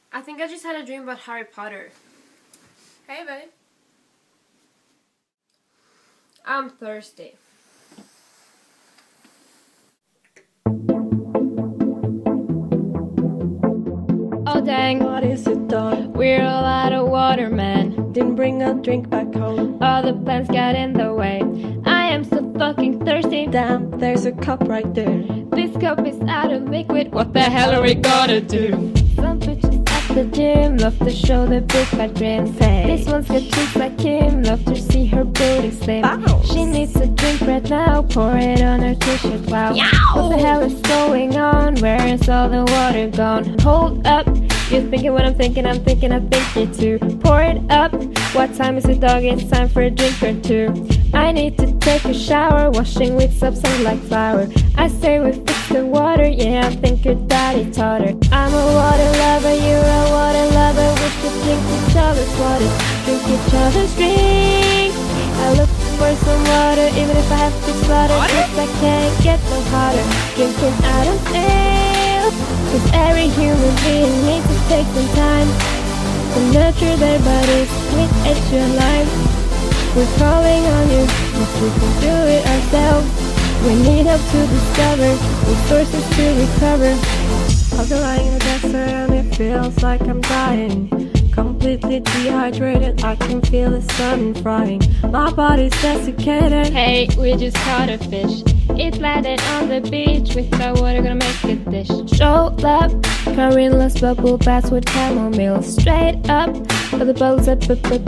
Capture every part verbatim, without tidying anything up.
I think I just had a dream about Harry Potter. Hey, babe. I'm thirsty. Oh dang, What is it, done? we're all out of water, man. Didn't bring a drink back home. All the plans got in the way. I am so fucking thirsty. Damn, there's a cup right there. This cup is out of liquid. What the hell are we gonna do? Some bitches at the gym love to show their big fat dreams. Hey. This one's got cheeks like Kim, love to see her booty slim. Bounce. She needs a drink right now, pour it on her t-shirt. Wow, what the hell is going on? Where is all the water gone? Hold up, you're thinking what I'm thinking, I'm thinking, I think you too. Pour it up, what time is it, dog? It's time for a drink or two. I need to take a shower, washing with soap sounds like flour. I say we fix the water, yeah, I think your daddy taught her. I'm a water lover, you're a water lover. We should drink each other's water, drink each other's drink. I look for some water, even if I have to slaughter, cause I can't get no hotter. Drinking Adam's ale, cause every human being needs to take some time to nurture their bodies with extra life. We're calling on you, cause we can do it ourselves. We need help to discover resources to recover. I've been lying in the desert and it feels like I'm dying. Completely dehydrated, I can feel the sun frying. My body's desiccated. Hey, we just caught a fish. It landed on the beach. With the water, gonna make a dish. Show up, Carilla's bubble baths with chamomile. Straight up, for the bubbles that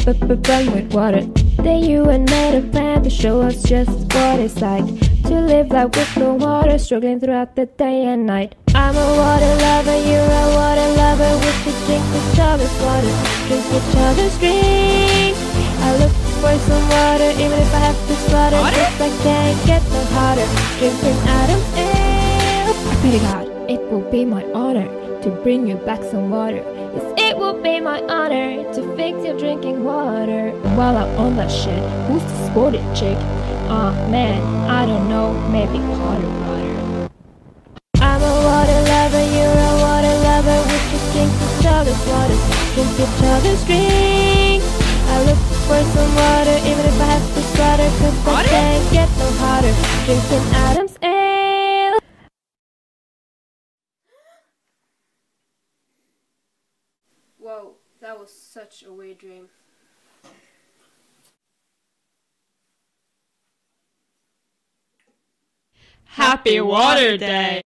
burn with water. The U N made a plan to show us just what it's like to live life with no water, struggling throughout the day and night. I'm a water lover, you're a water lover. We should drink each other's water, drink each other's drink. I look for some water, even if I have to slaughter, cause I can't get no hotter. Drinking Adam's ale. I pray to God, it will be my honor to bring you back some water. Yes, it will be my honor to fix your drinking water. While I'm on that shit, who's the sporty chick? Aw uh, man, I don't know, maybe Potter Potter. I'm a water lover, you're a water lover. We should drink each other's water, drink each other's drink. I look for some water, even if I have to slaughter, cause I can't get no hotter. Drinking Adam's ale. Whoa, that was such a weird dream. Happy Water Day!